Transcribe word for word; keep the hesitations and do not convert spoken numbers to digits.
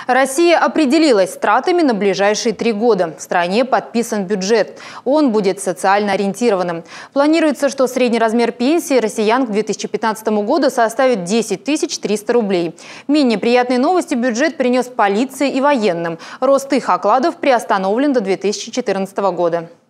Россия определилась с тратами на ближайшие три года. В стране подписан бюджет. Он будет социально ориентированным. Планируется, что средний размер пенсии россиян к две тысячи пятнадцатому году составит десять тысяч триста рублей. Менее приятные новости бюджет принес полиции и военным. Рост их окладов приостановлен до две тысячи четырнадцатого года.